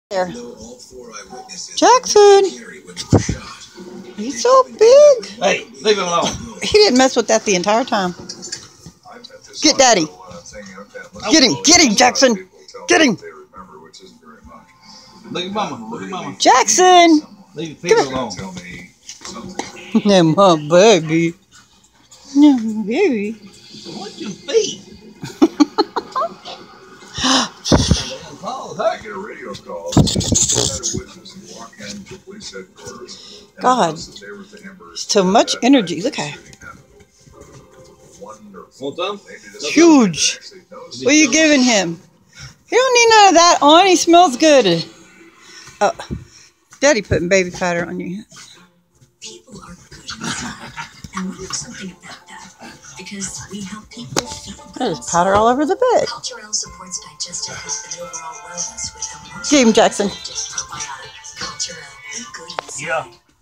There. Jackson! He's so big! Hey, leave him alone. He didn't mess with that the entire time. Get Daddy! Get him, Jackson! Get him! Look at Mama. Look at Mama. Jackson! Leave the people alone. No, my baby. No, my baby. What's your feet? God, so much energy. Look at him. Want some? Huge. What are you giving him? He don't need none of that on. He smells good. Oh, Daddy putting baby powder on you. People are good inside, and we know something about that because we help people feel good. There's powder all over the bed. Culturelle supports digestive health and overall wellness with the most Get him, Jackson. probiotic. Culturelle, be good inside. Yeah.